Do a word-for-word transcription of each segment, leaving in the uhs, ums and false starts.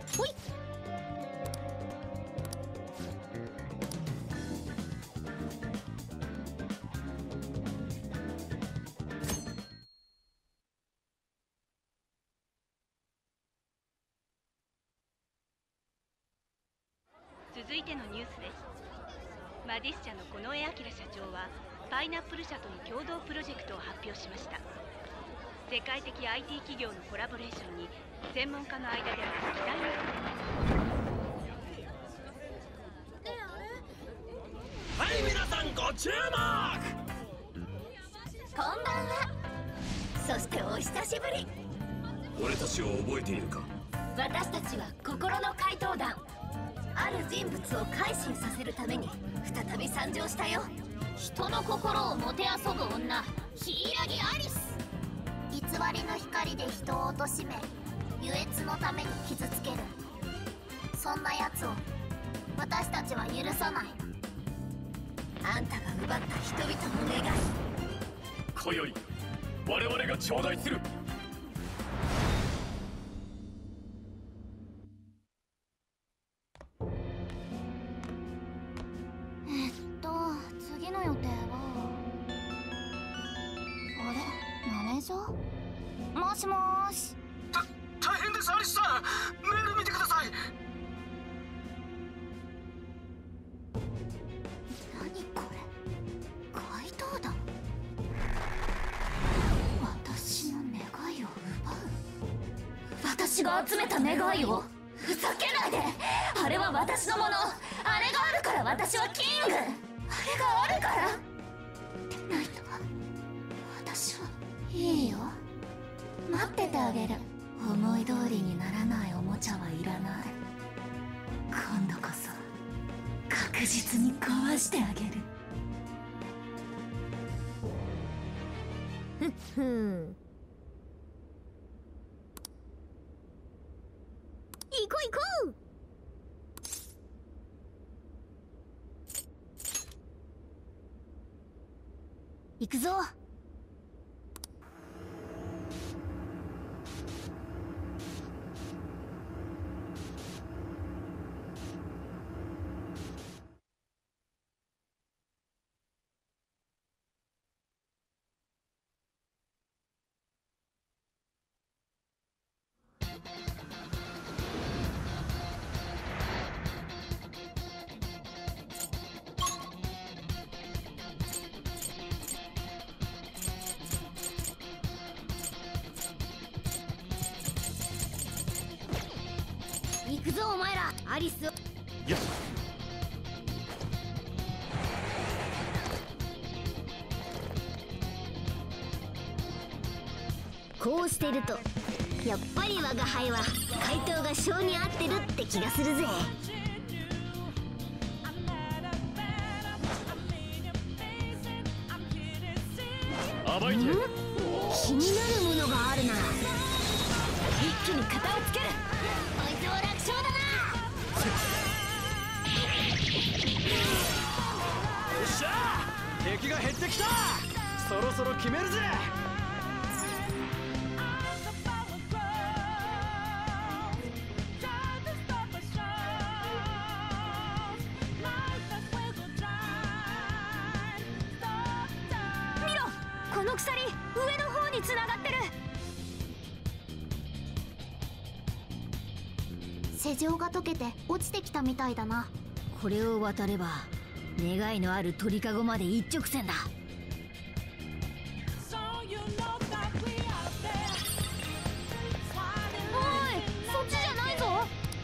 ほい。 続いてのニュースです。マディス社の近衛明社長はパイナップル社との共同プロジェクトを発表しました。世界的 アイティー 企業のコラボレーションに専門家の間では期待のはい、皆さんご注目。 こんばんは。そしてお久しぶり。 俺たちを覚えているか？ 私たちは心の怪盗団。ある人物を改心させるために再び参上したよ。人の心をもてあそぶ女、柊アリス。偽りの光で人を貶め、優越のために傷つける。そんな奴を私たちは許さない。あんたが奪った人々の願い、 今宵我々が頂戴する。 えっと次の予定はあれ、マネージャー？もしもーし。 た大変です、アリスさん。メール見てください。 何これ、怪盗団。私の願いを奪う。私が集めた願いを。ふざけないで。あれは私のもの。あれがあるから私はキング。あれがあるからでないと私はいいよ。待っててあげる。思い通りにならないおもちゃはいらない。今度こそ確実に壊してあげる。ふっふん。行こう行こう。行くぞ。行くぞお前ら。アリスを。 やっ。 こうしてるとやっぱり我が輩は怪盗が性に合ってるって気がするぜ。 暴いて。 気になるものがあるな。一気に片をつける。こいつは楽勝だな。 よっしゃー、敵が減ってきた。そろそろ決めるぜ。 見ろ、この鎖上の方につながってる。施錠が解けて落ちてきたみたいだな。これを渡れば願いのある鳥かごまで一直線だ。おい、そっちじゃないぞ。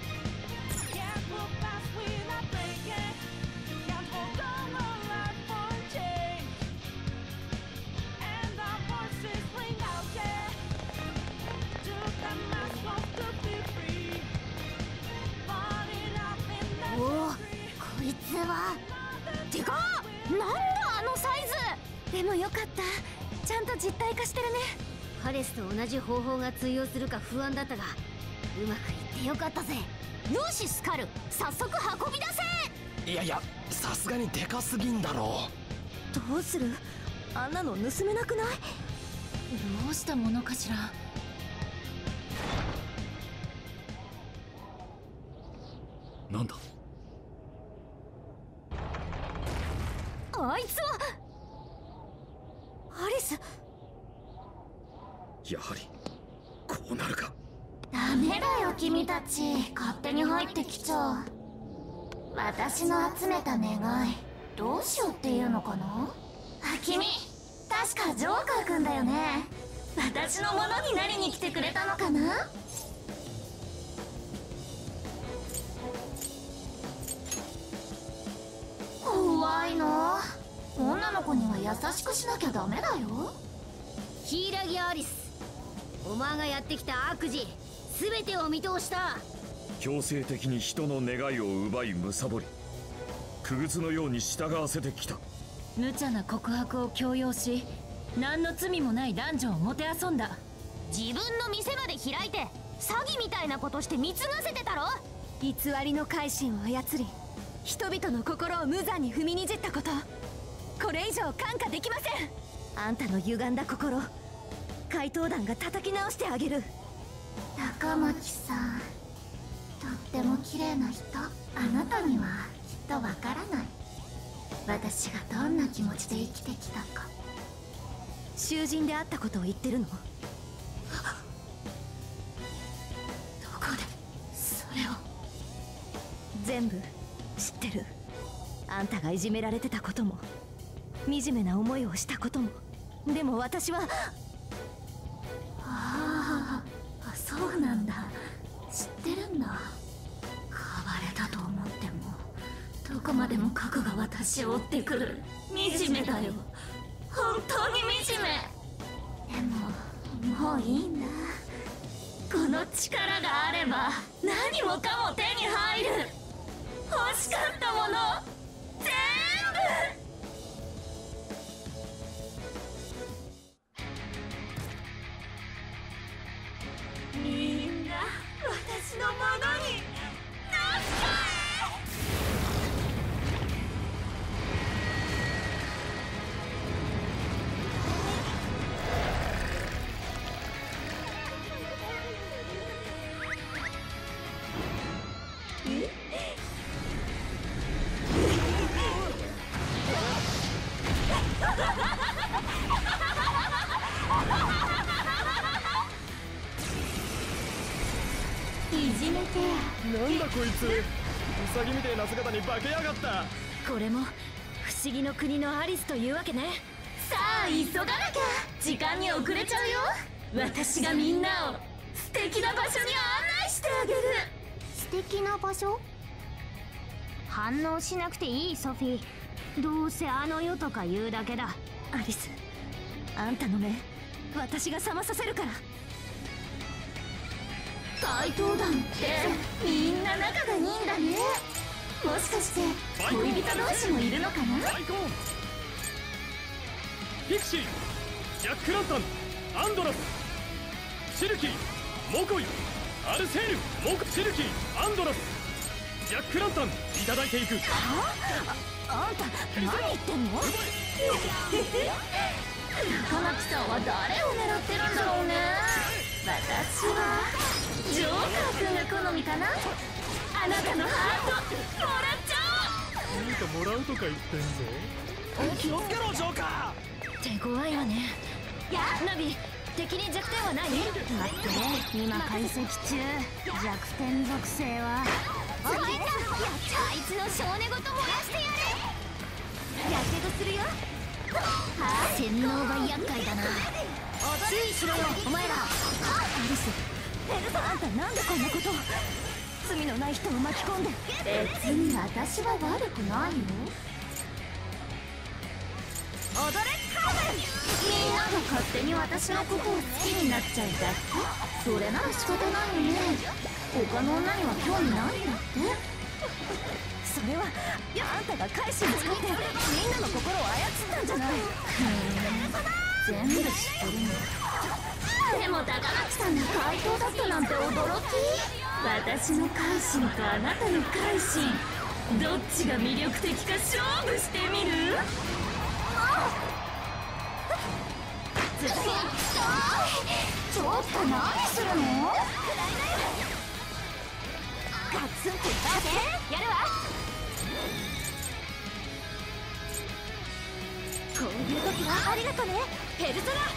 おお、こいつはでかっ。なんだあのサイズ。でもよかった、ちゃんと実体化してるね。ハレスと同じ方法が通用するか不安だったがうまくいってよかったぜ。ルーシスカル、早速運び出せ。 いやいや、さすがにでかすぎんだろどうする、あんなの盗めなくない？どうしたものかしら。 なんだ。 あいつはアリス。 やはりこうなるか。 ダメだよ君たち、勝手に入ってきちゃう。私の集めた願いどうしようっていうのかな。あ、君確かジョーカーくんだよね。私のものになりに来てくれたのかな。怖いな。女の子には優しくしなきゃダメだよ。 柊アリス、お前がやってきた悪事全てを見通した。 強制的に人の願いを奪い貪り、傀儡のように従わせてきた。 無茶な告白を強要し、何の罪もない男女をもてあそんだ。 自分の店まで開いて詐欺みたいなことして貢がせてたろ。 偽りの改心を操り、人々の心を無残に踏みにじったこと、これ以上看過できません。あんたの歪んだ心、怪盗団が叩き直してあげる。 高巻さん、とっても綺麗な人。あなたにはきっとわからない、私がどんな気持ちで生きてきたか。 囚人であったことを言ってるの？どこでそれを。 全部知ってる。あんたがいじめられてたことも、惨めな思いをしたことも。でも私は。 ああ、そうなんだ、知ってるんだ。変われたと思ってもどこまでも過去が私を追ってくる。惨めだよ、本当に惨め。でももういいんだ。この力があれば何もかも手に入る。欲しかったもの全部。みんな私のものになっちゃえ。いじめて。 なんだこいつ、ウサギみてえな姿に化けやがった。 これも不思議の国のアリスというわけね。 さあ急がなきゃ、時間に遅れちゃうよ。私がみんなを素敵な場所に案内してあげる。 素敵な場所？反応しなくていいソフィー、どうせあの世とか言うだけだ。 アリス、あんたの目私が覚まさせるから。 怪盗団ってみんな仲がいいんだね。もしかして恋人同士もいるのかな。 アイコン、ピクシー、ジャック・ランタン、アンドラス、シルキー、モコイ、アルセール、モコ、シルキー、アンドラス、ジャック・ランタン、いただいていく。 あんた何言ってんの？ 高巻さんは誰を狙ってるんだろうね。私はジョーカー君が好みかな。あなたのハートもらっちゃおう。 なんかもらうとか言ってんぞ。気をつけろジョーカー。 手強いわね。ナビ、敵に弱点はない？ 待って、今解析中。弱点属性はあいつの少年ごと燃やしてやる。やけどするよ。 洗脳が厄介だな。注意しろよお前ら。 アリス、エルサ、あんたなんでこんなことを。罪のない人を巻き込んで。 別に私は悪くないよ。踊れカーメン。みんなが勝手に私のことを好きになっちゃうだけ。それなら仕方ないよね。他の女には興味ないんだって。 それはあんたが改心作ってみんなの心を操ったんじゃない。 全部知ってるんだ。でも高巻さんが怪盗だったなんて驚き。私の改心とあなたの改心、どっちが魅力的か勝負してみる？ちょっと何するの？ ガツンといってやるわ。こういう時はありがとねペルソナ。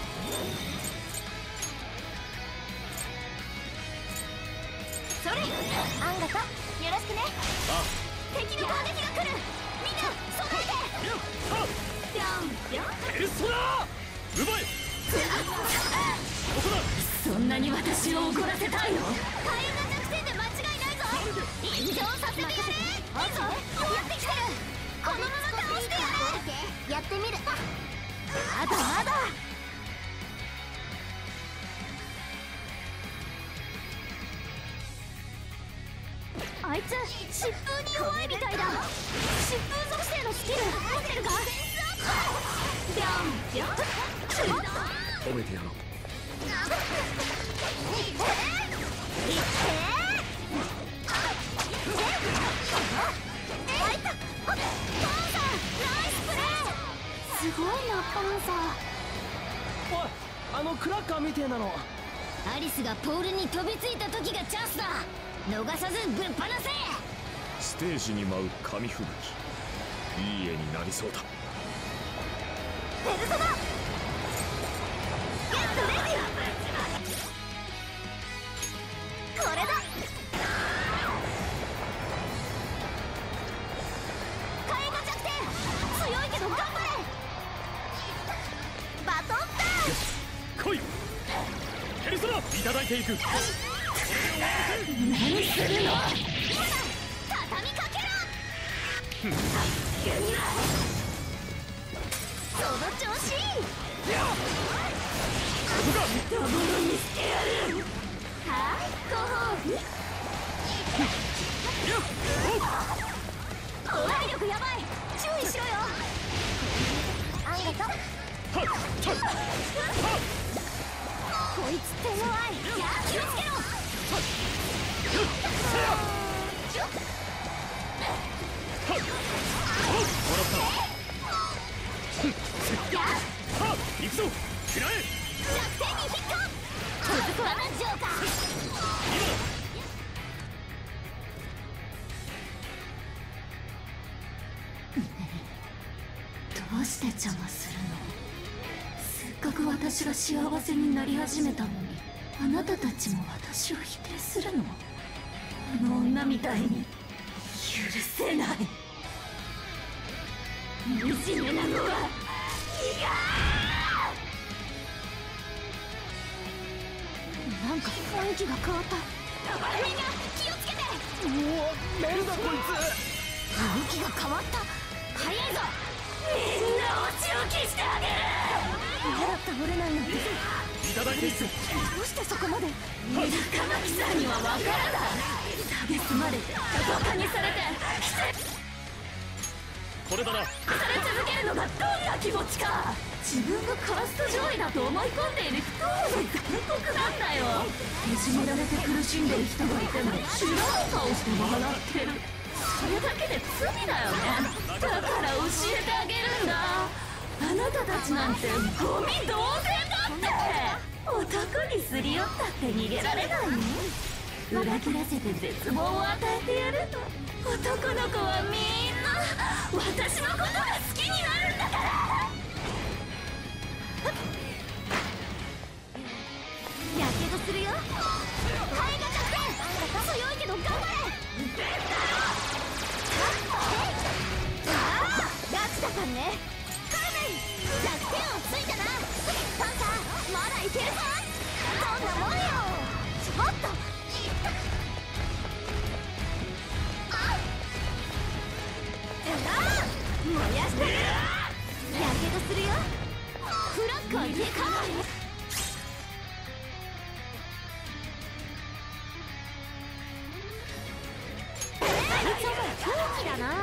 それアンガタよろしくね。 あ敵の攻撃が来る。みんな備えて。 やったぴょんぴょん。 ペルソナ奪え。ここだ。 そんなに私を怒らせたいの？ 火炎が弱点で間違いないぞ。炎上させてやれ。いいぞやってきてる。このまま倒してやれ。やってみる。まだまだ。あいつ疾風に弱いみたいだ。疾風属性のスキル持ってるか？ビョンビョン。 褒めてやろう。 すごいなパンサおい、あのクラッカーみてえなの。 ー。アリスがポールに飛びついた時がチャンスだ。逃さずぶっ放せ。 ステージに舞う紙吹雪、いい絵になりそうだ。 ペルソナゲットレディ。これだ。火炎が弱点強いけど頑張れ。バトンタ来いペルソナ。いただいていく。 何するの？ ーン。今だ畳みかけろ。その調子。 ドボロにしてやる。 はいご褒美。体力やばい。注意しろよ。あんがとこいつ手強い。気をつけろ。 行くぞ食らえ。 弱点にヒット。続くはジョーカー。 どうして邪魔するの？せっかく私が幸せになり始めたのに、あなたたちも私を否定するの？あの女みたいに許せない。惨めなのはなんか雰囲気が変わった。みんな気をつけて。 うお、なんだこい雰囲気が変わった。早いぞ。 みんなお仕置きしてあげる。 まだ倒れないのに。 いただいていく。 どうしてそこまで。 高巻さんにはわからない。蔑まれてバカにされてこれだな。 され続けるのがどんな気持ちか。自分がカースト上位だと思い込んでいる人ほど残酷なんだよ。いじめられて苦しんでる人がいても知らん顔して笑ってる。それだけで罪だよね。だから教えてあげるんだ。あなたたちなんてゴミ同然だって。男にすり寄ったって逃げられないの？裏切らせて絶望を与えてやると男の子はみんな私のことが好きになるんだから。 やけどするよ。ハエが弱点強いけど頑張れ。ああガチだからね。カルメン弱点をついたな。パンサーまだいけるぞ。どんなもんよ。ちょっとあ燃やしてる。やけどするよ。フラッカーでかい。狂気だな。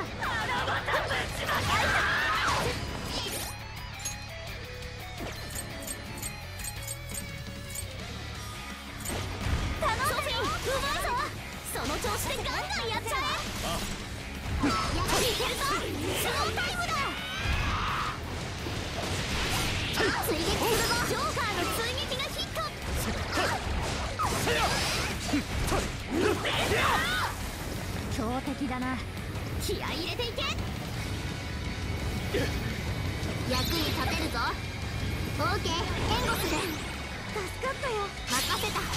楽しみ、うまいぞ。その調子でガンガンやっちゃえ。やっていけるぞ。スロータイムだ。追撃するぞ。ジョーカーの追撃がヒット。 強敵だな。気合い入れていけ。 役に立てるぞ。オーケー、援護する。助かったよ。任せた。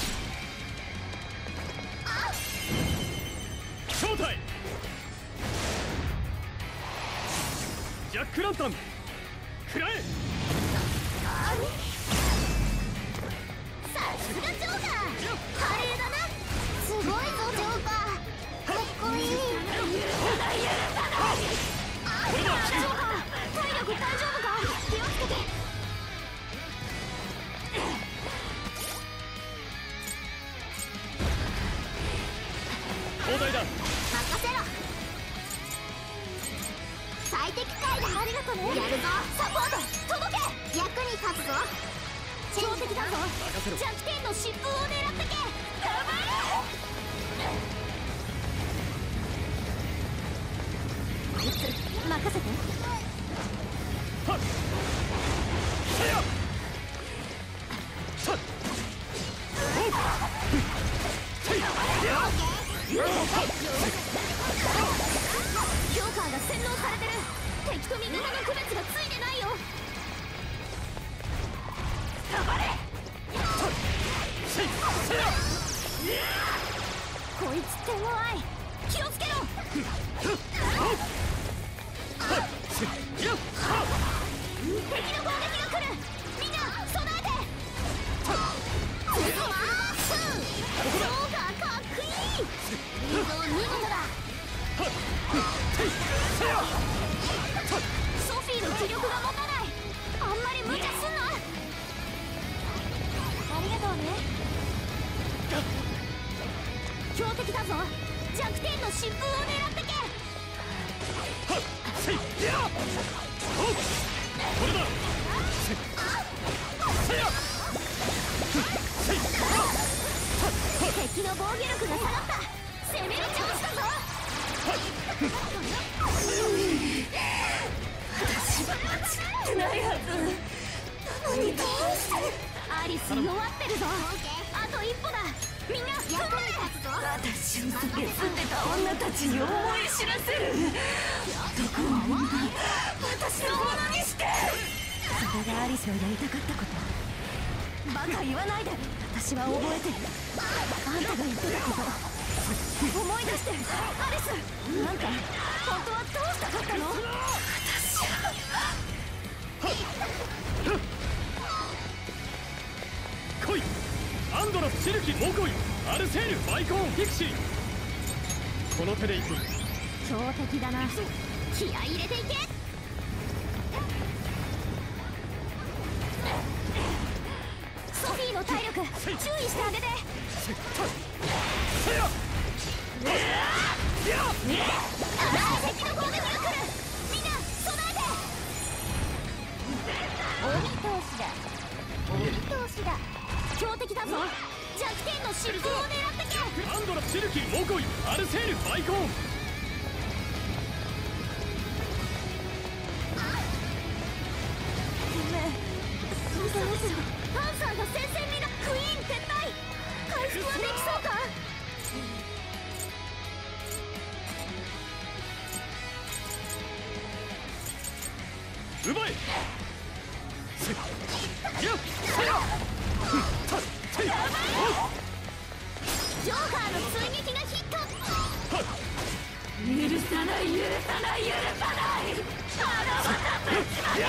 正体ジャックランタン食らえ。 さすがジョーカー、華麗だな。すごいぞジョーカー、かっこいい。 ジョーカー、体力大丈夫か。気をつけて。 砲台だ。 任せろ。最適解だ。ありがとね。やるぞ。サポート届け。役に立つぞ。強敵だぞ。弱点の疾風を狙ってけ。頑張れ。こいつ任せて。 はっせやさっジョーカーが洗脳されてる。敵と味方の区別がついてないよ。頑張れ。こいつ手強い。気をつけろ。敵の攻撃が来る。みんな備えて。ジョーカーかっこいい。いいぞ、見事だ。ソフィーの気力が持たない。あんまり無茶すんな。ありがとうね。強敵だぞ。弱点の疾風を狙ってけ。 これだ。 敵の防御力が下がった。攻めるチャンスだぞ。私は間違ってないはずなのに、どうして。アリス弱ってるぞ。あと一歩だ。みんな役に立つぞ。私を住んでた女たちに思い知らせる。男をみんな私のものにして。それがアリスのやりたかったこと。バカ言わないで。私は覚えてる。あんたが言ってたこと。思い出して。アリス、あんた本当はどうしたかったの。 来い。アンドラス、シルキ、モコイ、アルセール、バイコーン、ピクシー。この手でいく。 強敵だな。気合い入れていけ。ソフィーの体力注意してあげて。敵の攻撃が来る。みんな備えて。鬼同士だ。鬼同士だ。強敵だぞ。弱点の疾風を狙ってけ。 アンドラ、シルキ、モコイ、アルセール、バイコーン。 パンサーが戦線にな。クイーン撤退。回復はできそうか。 奪え。 ジョーカーの追撃がヒット。 許さない許さない許さない。あのまたぶちまけ。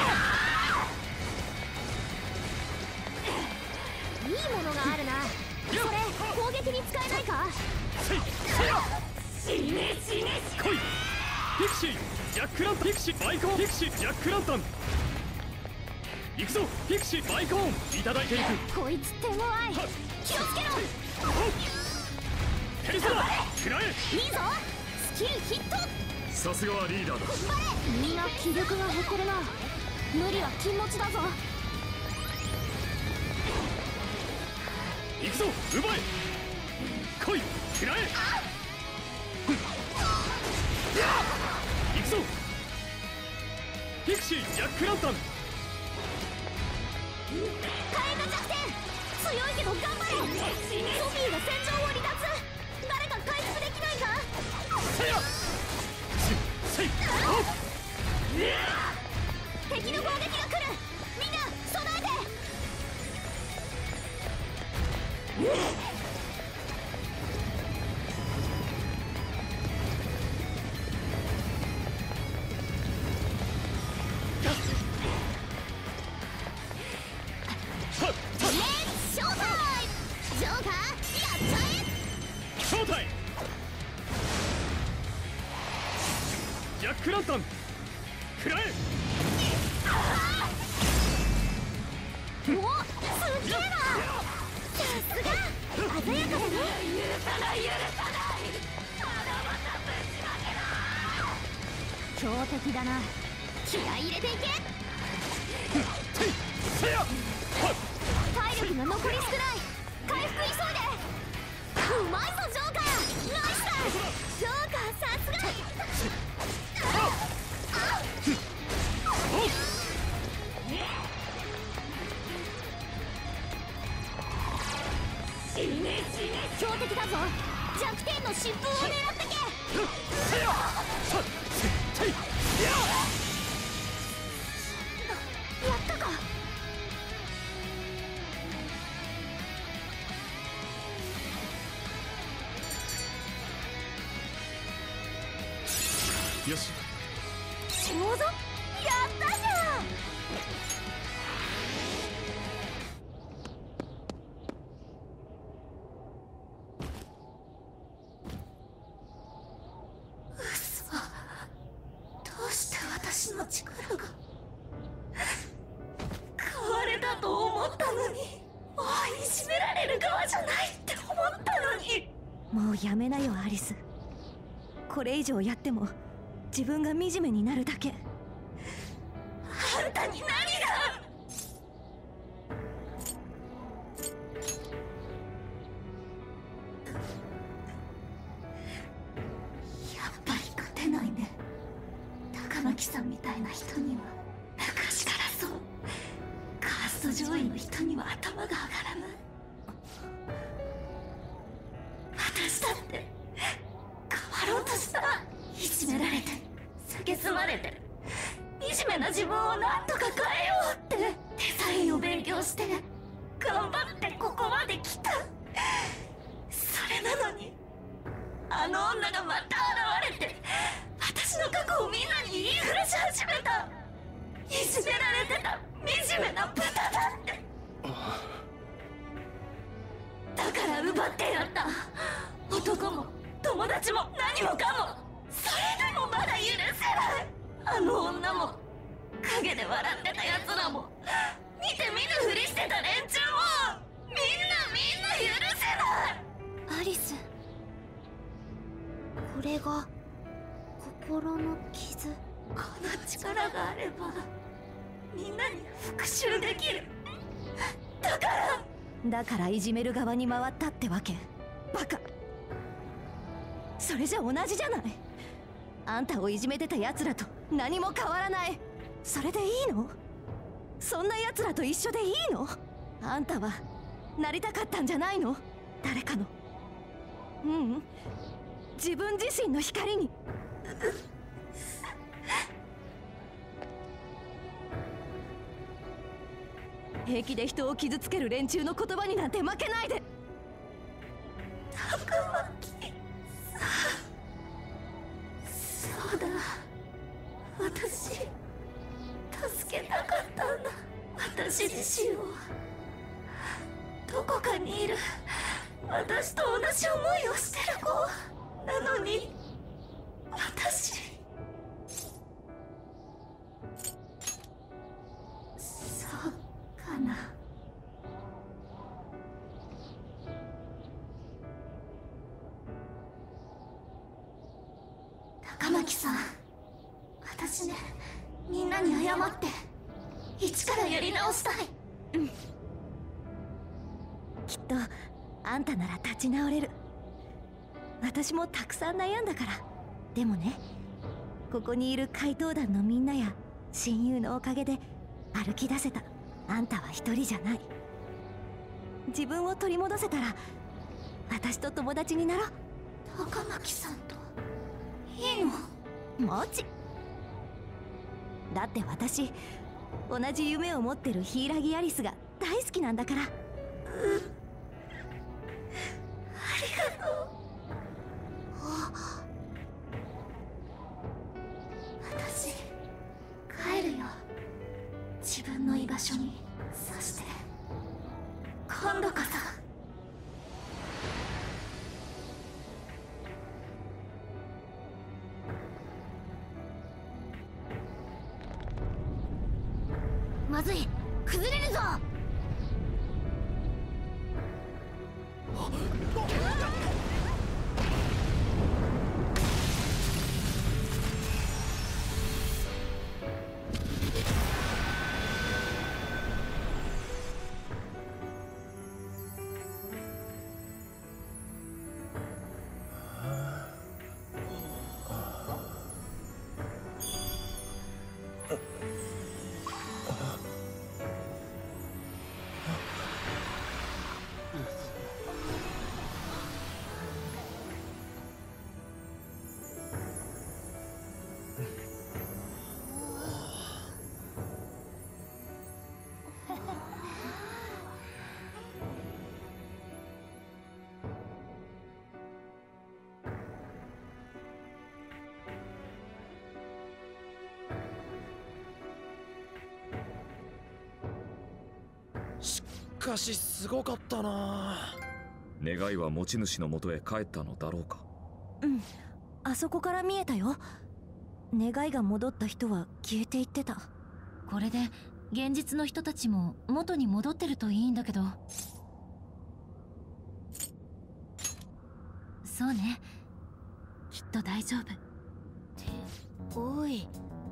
いいものがあるな。それ攻撃に使えないか。 死ね死ね。 来い。ピクシー、ジャックラン、ピクシー、バイコーン、ピクシー、ジャックランタン。行くぞ。ピクシー、バイコーン、いただいていく。 こいつ手強い。気をつけろ。 テリサだ。食らえ。 いいぞ。スキルヒット。 さすがはリーダーだ。 みんな気力が減ってるな。無理は禁物だぞ。 行くぞ。奪え。来い。食らえ。行くぞ。ピクシー、ジャックランタン。 火炎が弱点。強いけど頑張れ。ソフィーが戦場を離脱。誰か回復できないか。 ジャックランタン食らえ。 お、すっげえな。さすが鮮やかだね。許さない許さない。まだまたぶちまけだ。強敵だな。気合い入れていけ。体力が残り少ない。回復急いで。うまいぞジョーカー。ナイスだ。ジョーカーさすが。死ね死ね。強敵だぞ。弱点の疾風を狙ってけ。やったか。 よし。 ちょうどやったじゃん。 嘘。どうして私の力が変われたと思ったのに、もういじめられる側じゃないって思ったのに。 もうやめなよアリス。これ以上やっても自分が惨めになるだけ。 あんたに何が。やっぱり勝てないね。高巻さんみたいな人には。昔からそう。カースト上位の人には頭が上がらない。私だって変わろうとした。いじめられて蔑まれて惨めな自分をなんとか変えようってデザインを勉強して頑張ってここまで来た。それなのにあの女がまた現れて私の過去をみんなに言いふらし始めた。いじめられてた惨めな豚だって。だから奪ってやった。男も友達も何もかも。それでもまだ許せない。あの女も陰で笑ってた奴らも見て見ぬふりしてた連中もみんなみんな許せない。 アリス、これが心の傷。 この力があればみんなに復讐できる。だからだからいじめる側に回ったってわけ。バカ。それじゃ同じじゃない。あんたをいじめてた奴らと何も変わらない。それでいいの？そんな奴らと一緒でいいの？あんたはなりたかったんじゃないの？誰かの。ううん、自分自身の光に。平気で人を傷つける連中の言葉になんて負けないで。 高巻さん、そうだ、私助けたかったんだ。私自身を。どこかにいる私と同じ思いをしてる子なのに、私そうかな。高巻さん、私ね、みんなに謝って一からやり直したい。 うん、きっとあんたなら立ち直れる。私もたくさん悩んだから。でもね、ここにいる怪盗団のみんなや親友のおかげで歩き出せた。あんたは一人じゃない。自分を取り戻せたら私と友達になろう。 高巻さんといいの？ もち。だって私同じ夢を持ってる柊アリスが大好きなんだから。 まずい、崩れるぞ。 しかしすごかったな。 願いは持ち主のもとへ帰ったのだろうか。 うん、あそこから見えたよ。願いが戻った人は消えていってた。 これで現実の人たちも元に戻ってるといいんだけど。そうね、きっと大丈夫。っておい、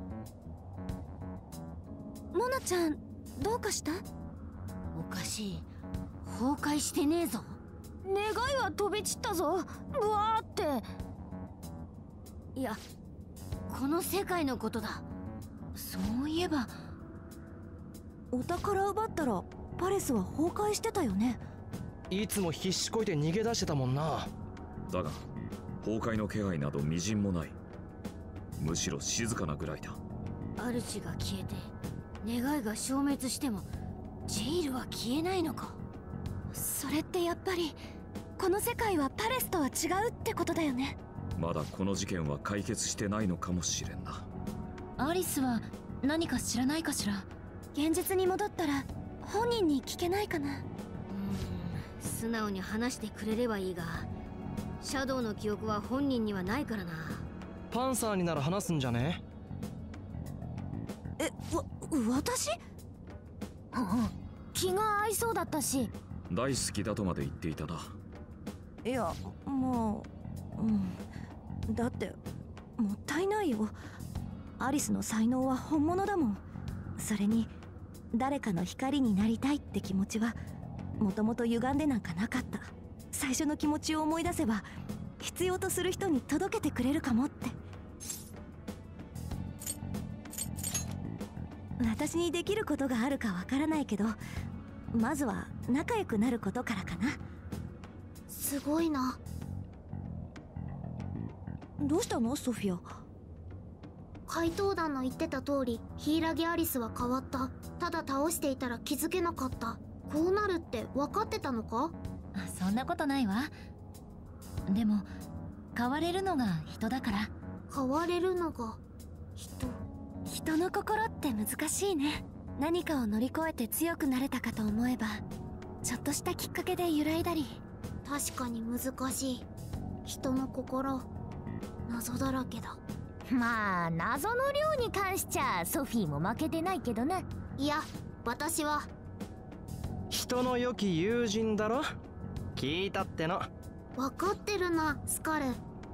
モナちゃんどうかした？ おかしい、崩壊してねえぞ。 願いは飛び散ったぞ、ブワーって。 いや、この世界のことだ。 そういえばお宝奪ったらパレスは崩壊してたよね。 いつも必死こいて逃げ出してたもんな。 だが崩壊の気配などみじんもない。むしろ静かなぐらいだ。 主が消えて願いが消滅してもジールは消えないのか。 それってやっぱりこの世界はパレスとは違うってことだよね。 まだこの事件は解決してないのかもしれんな。 アリスは何か知らないかしら。 現実に戻ったら本人に聞けないかな。 うーん、素直に話してくれればいいが、シャドウの記憶は本人にはないからな。 パンサーになら話すんじゃね？ え、わ、私？ うん、気が合いそうだったし。 大好きだとまで言っていたな。 いや、もう、うん、だってもったいないよ。アリスの才能は本物だもん。それに誰かの光になりたいって気持ちはもともと歪んでなんかなかった。最初の気持ちを思い出せば必要とする人に届けてくれるかもって。私にできることがあるかわからないけど、まずは仲良くなることからかな。 すごいな。 どうしたのソフィア？ 怪盗団の言ってた通り、ヒイラギアリスは変わった。ただ倒していたら気づけなかった。こうなるって分かってたのか？ そんなことないわ。でも変われるのが人だから。 変われるのが人。 人の心って難しいね。何かを乗り越えて強くなれたかと思えば、ちょっとしたきっかけで揺らいだり。 確かに難しい。人の心、謎だらけだ。 まあ謎の量に関しちゃソフィーも負けてないけどな。 いや、私は人の良き友人だろ。聞いたっての。 分かってるな、スカル。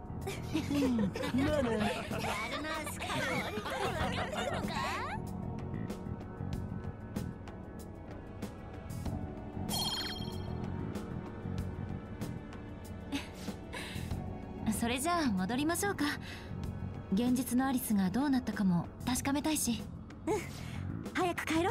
それじゃあ戻りましょうか。現実のアリスがどうなったかも確かめたいし。 うん、早く帰ろう。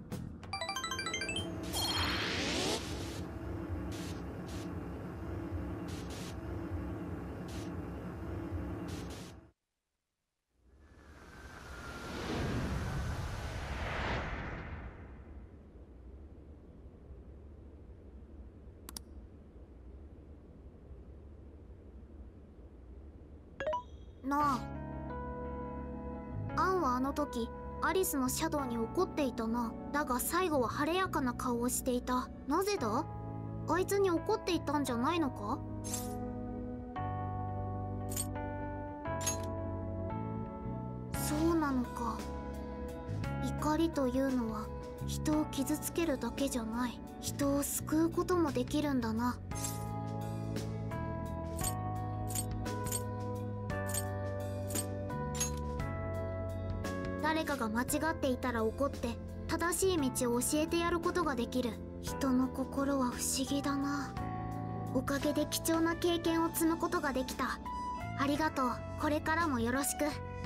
なあ、アンはあの時アリスのシャドウに怒っていたな。だが最後は晴れやかな顔をしていた。なぜだ？あいつに怒っていたんじゃないのか？そうなのか。怒りというのは人を傷つけるだけじゃない、人を救うこともできるんだな。誰かが間違っていたら怒って正しい道を教えてやることができる。人の心は不思議だな。おかげで貴重な経験を積むことができた。ありがとう。これからもよろしく。